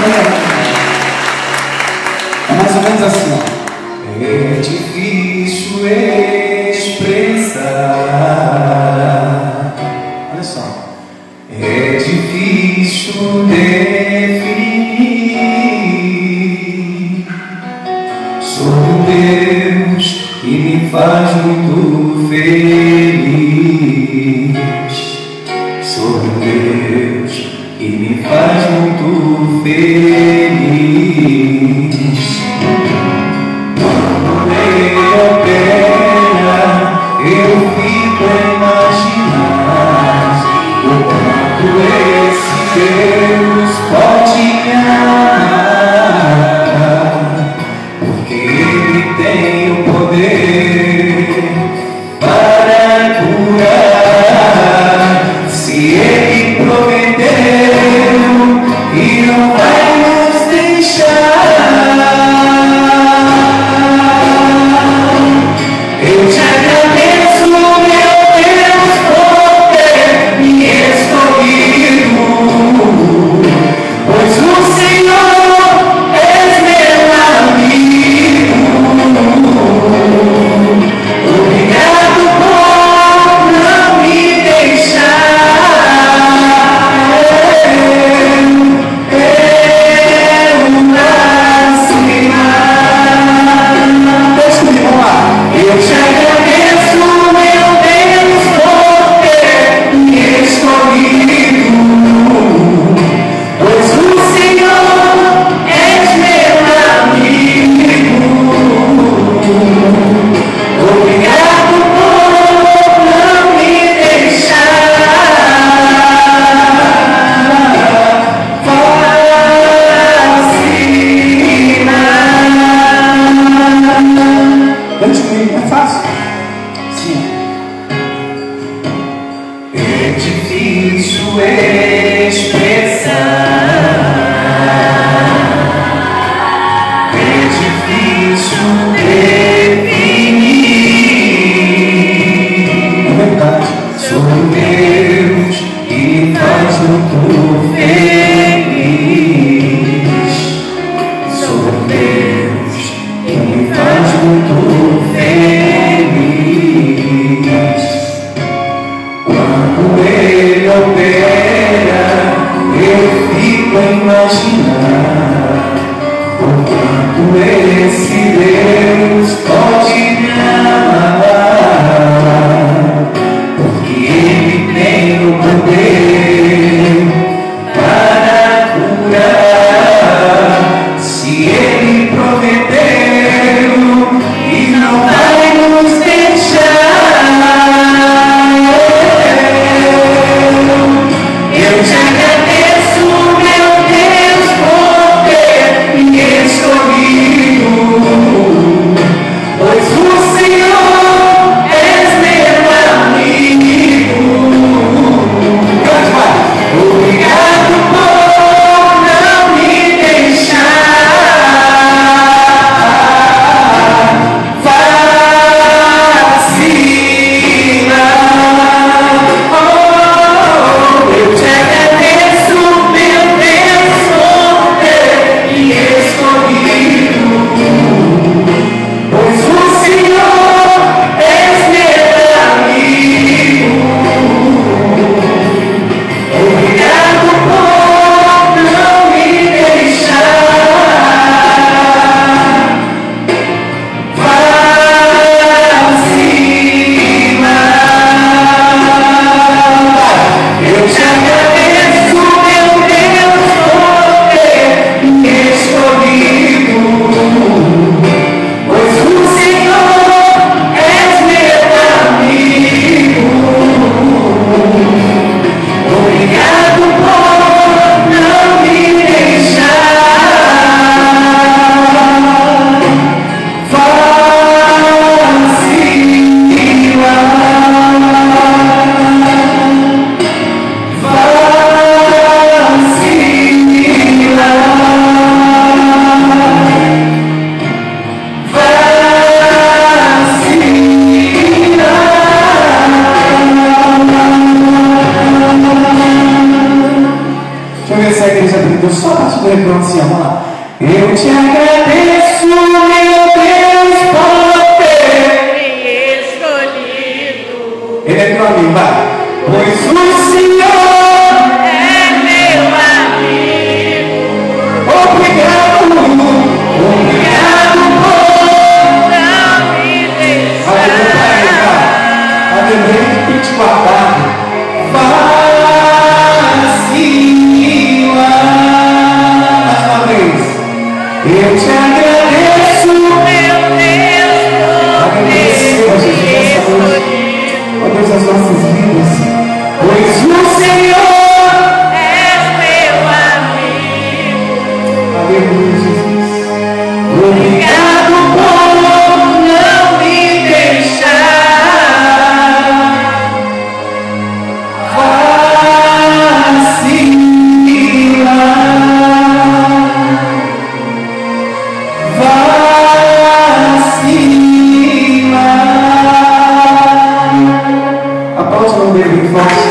É mais ou menos assim, ó. É difícil expressar. Olha só. É difícil definir sobre um Deus que me faz muito feliz. Sobre um Deus que me faz muito feliz. Quando Ele opera, eu fico a imaginar o quanto esse Deus pode me amar, porque Ele tem o poder para curar. Se Ele prometeu e não vai nos deixar, eu te agradeço, meu Deus, por ter me escolhido, pois o Senhor és meu amigo. Obrigado por não me deixar. Deixa eu ir lá. Eu te agradeço, meu Deus, por ter me escolhido, pois o Senhor és meu amigo. Obrigado por não me deixar Cante comigo, é fácil. Sim. É difícil expressar, é difícil definir. É verdade. Sou um Deus que faz muito feliz. Sou um Deus que me faz muito feliz. Quando Ele opera, eu fico a imaginar o quanto esse Deus pode me amar, porque Ele tem o poder para curar. Se Ele prometeu e não vai nos deixar, eu te agradeço, meu Deus, por ter me escolhido, pois o Senhor és meu amigo. Obrigado por não me deixar vacilar. Oh, eu te agradeço. Deus, só a parte do refrão assim, vamos lá. Eu te agradeço, meu Deus, por ter me escolhido. Ele é teu amigo, vai. Pois o Senhor é meu amigo. Obrigado por não me deixar. Vai beber e te guardar. Eu te agradeço, meu Deus, por ter me escolhido. Ó Deus, as nossas vidas, Pois o Senhor é meu amigo. aleluia, Jesus. Obrigado por não me deixar vacilar. Aplaude o nome dele, forte.